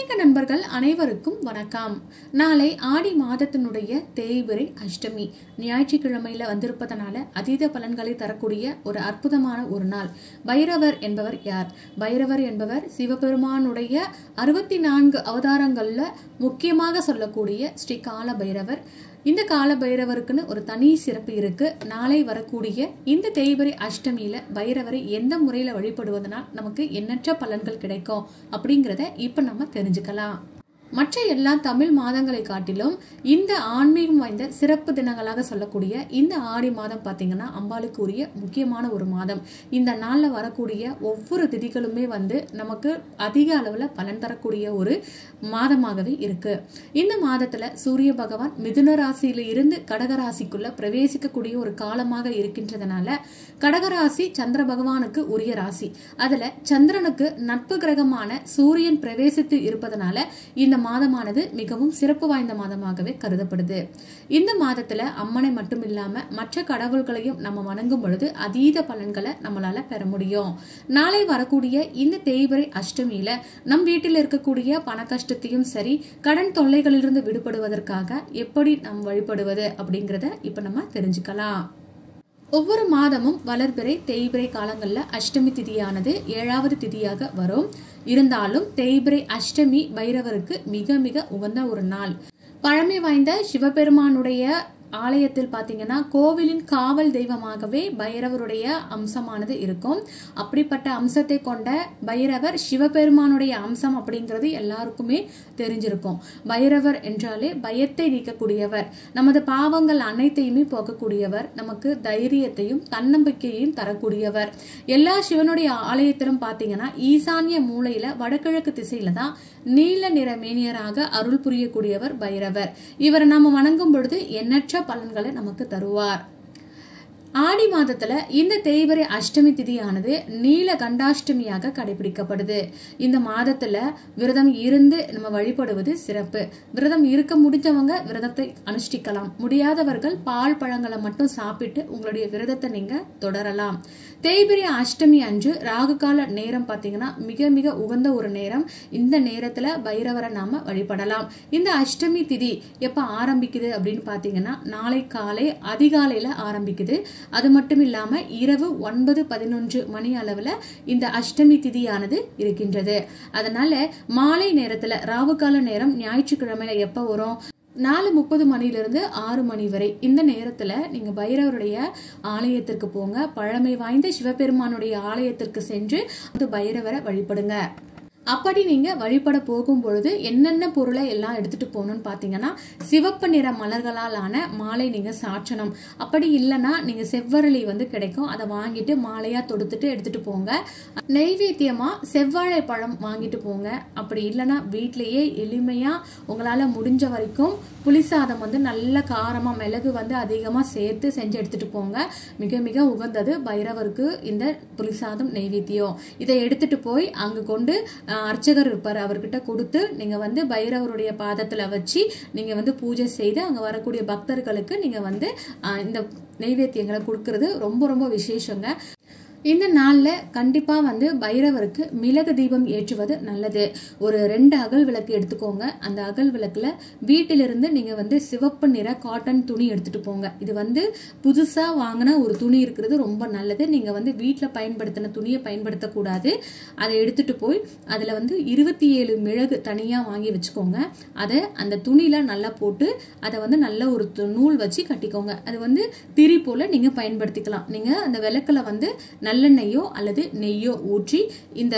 ஆன்மீக நண்பர்கள் அனைவருக்கும் வணக்கம். நாளை ஆடி மாதத்தினுடைய தேய்பிறை அஷ்டமி ஞாயிற்றுக்கிழமையில வந்திருப்பதனால அதீத பலன்களை தரக்கூடிய ஒரு அற்புதமான ஒரு நாள். பைரவர் என்பவர் யார்? பைரவர் என்பவர் சிவபெருமானுடைய 64 அவதாரங்கள்ல முக்கியமாக சொல்லக்கூடிய ஸ்ரீ கால பைரவர். இந்த கால பைரவருக்குன்னு ஒரு தனி சிறப்பு இருக்கு. நாளை வரக்கூடிய இந்த தேய்பிறை அஷ்டமியில பைரவரை எந்த முறையில வழிபடுவதனால் நமக்கு எண்ணற்ற பலன்கள் கிடைக்கும் அப்படிங்கிறத இப்ப நம்ம தெரிஞ்சுக்கலாம். மற்ற எல்லா தமிழ் மாதங்களை காட்டிலும் இந்த ஆன்மீகம் வாய்ந்த சிறப்பு தினங்களாக சொல்லக்கூடிய இந்த ஆடி மாதம் பார்த்தீங்கன்னா அம்பாளுக்கு உரிய முக்கியமான ஒரு மாதம். இந்த நாளில் வரக்கூடிய ஒவ்வொரு திதிகளுமே நமக்கு அதிக அளவில் பலன் தரக்கூடிய ஒரு மாதமாகவே இருக்கு. இந்த மாதத்துல சூரிய பகவான் மிதுன ராசியில இருந்து கடகராசிக்குள்ள பிரவேசிக்கக்கூடிய ஒரு காலமாக இருக்கின்றதுனால கடகராசி சந்திர பகவானுக்கு உரிய ராசி. அதுல சந்திரனுக்கு நட்பு கிரகமான சூரியன் பிரவேசித்து இருப்பதனால இந்த மாதமானது மிகவும் சிறப்பு வாய்ந்த மாதமாகவே கருதப்படுது. இந்த மாதத்துல அம்மனை மட்டும் இல்லாம மற்ற கடவுள்களையும் நம்ம வணங்கும் பொழுது அதீத பலன்களை நம்மளால பெற முடியும். நாளை வரக்கூடிய இந்த தேய்பிறை அஷ்டமியில நம் வீட்டில் இருக்கக்கூடிய பண கஷ்டத்தையும் சரி கடன் தொல்லைகளிலிருந்து விடுபடுவதற்காக எப்படி நாம் வழிபடுவது அப்படிங்கிறத இப்ப நம்ம தெரிஞ்சுக்கலாம். ஒவ்வொரு மாதமும் வளர்பிறை தேய்பிறை காலங்கள்ல அஷ்டமி திதியானது 7வது திதியாக வரும். இருந்தாலும் தேய்பிறை அஷ்டமி பைரவருக்கு மிக மிக உகந்த ஒரு நாள். பழமை வாய்ந்த சிவபெருமானுடைய ஆலயத்தில் பாத்தீங்கன்னா கோவிலின் காவல் தெய்வமாகவே பைரவருடைய அம்சமானது இருக்கும். அப்படிப்பட்ட அம்சத்தை கொண்ட பைரவர் சிவபெருமானுடைய அம்சம் அப்படிங்கிறது எல்லாருக்குமே தெரிஞ்சிருக்கும். பைரவர் என்றாலே பயத்தை நீக்கக்கூடியவர், நமது பாவங்கள் அனைத்தையுமே போக்கக்கூடியவர், நமக்கு தைரியத்தையும் தன்னம்பிக்கையையும் தரக்கூடியவர். எல்லா சிவனுடைய ஆலயத்திலும் பாத்தீங்கன்னா ஈசான்ய மூலையில வடகிழக்கு திசையில தான் நீல நிற மேனியராக அருள் புரியக்கூடியவர் பைரவர். இவரை நாம வணங்கும் பொழுது எண்ணற்ற பலன்களை நமக்கு தருவார். ஆடி மாதத்துல இந்த தேய்பிறை அஷ்டமி திதியானது நீல கண்டாஷ்டமியாக கடைபிடிக்கப்படுது. இந்த மாதத்துல விரதம் இருந்து நம்ம வழிபடுவது சிறப்பு. விரதம் இருக்க முடிஞ்சவங்க விரதத்தை அனுஷ்டிக்கலாம். முடியாதவர்கள் பால் பழங்களை மட்டும் சாப்பிட்டு உங்களுடைய விரதத்தை நீங்க தொடரலாம். தேய்பிறை அஷ்டமி அன்று ராகு கால நேரம் பாத்தீங்கன்னா மிக மிக உகந்த ஒரு நேரம். இந்த நேரத்துல பைரவரை நாம வழிபடலாம். இந்த அஷ்டமி திதி எப்ப ஆரம்பிக்குது அப்படின்னு பாத்தீங்கன்னா நாளை காலை அதிகாலையில ஆரம்பிக்குது. அது மட்டும் இல்லாம இரவு 9:11 மணி அளவுல இந்த அஷ்டமி திதியானது இருக்கின்றது. அதனால மாலை நேரத்துல ராகு கால நேரம் ஞாயிற்றுக்கிழமையில எப்ப வரும்? 4:30 மணிலிருந்து 6 மணி வரை இந்த நேரத்துல நீங்க பைரவருடைய ஆலயத்திற்கு போங்க. பழமை வாய்ந்த சிவபெருமானுடைய ஆலயத்திற்கு சென்று பைரவரை வழிபடுங்க. அப்படி நீங்க வழிபட போகும் பொழுது என்னென்ன பொருளை எல்லாம் எடுத்துட்டு போகணும்னு பாத்தீங்கன்னா சிவப்பு நிற மலர்களால் ஆன மாலை நீங்க சாற்றணும். அப்படி இல்லைன்னா நீங்க செவ்வரளி கிடைக்கும், அதை வாங்கிட்டு மாலையா தொடுத்துட்டு எடுத்துட்டு போங்க. நெய்வேத்தியமா செவ்வாழை பழம் வாங்கிட்டு போங்க. அப்படி இல்லைன்னா வீட்லயே எளிமையா உங்களால முடிஞ்ச வரைக்கும் புளிசாதம் நல்ல காரமா மிளகு அதிகமா சேர்த்து செஞ்சு எடுத்துட்டு போங்க. மிக மிக உகந்தது பைரவருக்கு இந்த புளிசாதம் நெய்வேத்தியம். இதை எடுத்துட்டு போய் அங்க கொண்டு அர்ச்சகர் இருப்பார், அவர்கிட்ட கொடுத்து நீங்க பைரவருடைய பாதத்துல வச்சு நீங்க பூஜை செய்து அங்க வரக்கூடிய பக்தர்களுக்கு நீங்க இந்த நெய்வேத்தியங்களை கொடுக்கறது ரொம்ப ரொம்ப விசேஷங்க. இந்த நாள்ல கண்டிப்பா பைரவருக்கு மிளகு தீபம் ஏற்றுவது நல்லது. ஒரு 2 அகல் விளக்கு எடுத்துக்கோங்க. அந்த அகல் விளக்குல வீட்டிலிருந்து நீங்க சிவப்பு நிற காட்டன் துணி எடுத்துட்டு போங்க. இது புதுசா வாங்கின ஒரு துணி இருக்கிறது ரொம்ப நல்லது. நீங்க வீட்டுல பயன்படுத்தின துணியை பயன்படுத்தக்கூடாது. அதை எடுத்துட்டு போய் அதுல 27 மிளகு தனியா வாங்கி வச்சுக்கோங்க. அதை அந்த துணியில நல்லா போட்டு அதை நல்ல ஒரு நூல் வச்சு கட்டிக்கோங்க. அது திரி போல நீங்க பயன்படுத்திக்கலாம். நீங்க அந்த விளக்குல நல்லெண்ணெய்யோ அல்லது நெய்யோ ஊற்றி இந்த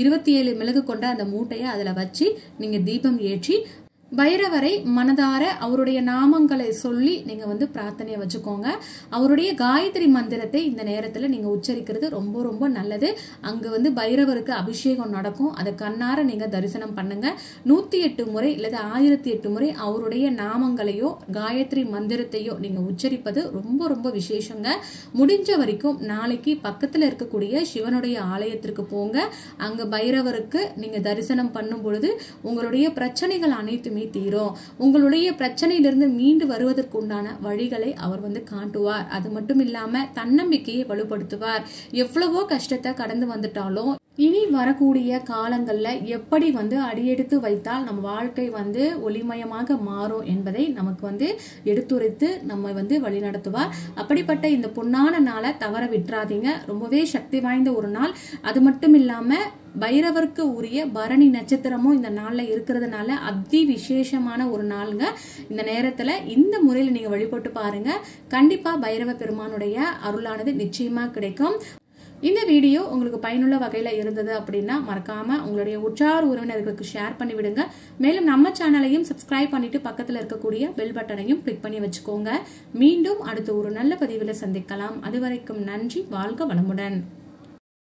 27 மிளகு கொண்ட அந்த மூட்டையை அதுல வச்சு நீங்க தீபம் ஏற்றி பைரவரை மனதார அவருடைய நாமங்களை சொல்லி நீங்க பிரார்த்தனையை வச்சுக்கோங்க. அவருடைய காயத்ரி மந்திரத்தை இந்த நேரத்துல நீங்க உச்சரிக்கிறது ரொம்ப ரொம்ப நல்லது. அங்க பைரவருக்கு அபிஷேகம் நடக்கும். அதை கண்ணார நீங்க தரிசனம் பண்ணுங்க. 108 முறை அல்லது 1008 முறை அவருடைய நாமங்களையோ காயத்ரி மந்திரத்தையோ நீங்க உச்சரிப்பது ரொம்ப ரொம்ப விசேஷங்க. முடிஞ்ச வரைக்கும் நாளைக்கு பக்கத்துல இருக்கக்கூடிய சிவனுடைய ஆலயத்திற்கு போங்க. அங்க பைரவருக்கு நீங்க தரிசனம் பண்ணும் பொழுது உங்களுடைய பிரச்சனைகள் அனைத்துமே தீரும். உங்களுடைய பிரச்சனையிலிருந்து மீண்டு வருவதற்கு உண்டான வழிகளை அவர் காட்டுவார். அது மட்டும் இல்லாம தன்னம்பிக்கையை வலுப்படுத்துவார். எவ்வளவோ கஷ்டத்தை கடந்து வந்துட்டாலும் இனி வரக்கூடிய காலங்களில் எப்படி அடியெடுத்து வைத்தால் நம்ம வாழ்க்கை ஒளிமயமாக மாறும் என்பதை நமக்கு எடுத்துரைத்து நம்ம வழிநடத்துவார். அப்படிப்பட்ட இந்த பொன்னான நாளை தவற விட்டுறாதீங்க. ரொம்பவே சக்தி வாய்ந்த ஒரு நாள். அது மட்டும் இல்லாம பைரவருக்கு உரிய பரணி நட்சத்திரமும் இந்த நாள்ல இருக்கிறதுனால அதி விசேஷமான ஒரு நாளுங்க. இந்த நேரத்துல இந்த முறையில் நீங்க வழிபட்டு பாருங்க. கண்டிப்பா பைரவ பெருமானுடைய அருளானது நிச்சயமா கிடைக்கும். இந்த வீடியோ உங்களுக்கு பயனுள்ள வகையில இருந்தது அப்படின்னா மறக்காம உங்களுடைய உற்றார் உறவினர்களுக்கு ஷேர் பண்ணி விடுங்க. மேலும் நம்ம சேனலையும் சப்ஸ்கிரைப் பண்ணிட்டு பக்கத்துல இருக்கக்கூடிய பெல் பட்டனையும் கிளிக் பண்ணி வச்சுக்கோங்க. மீண்டும் அடுத்த ஒரு நல்ல பதிவுல சந்திக்கலாம். அதுவரைக்கும் நன்றி. வாழ்க வளமுடன்.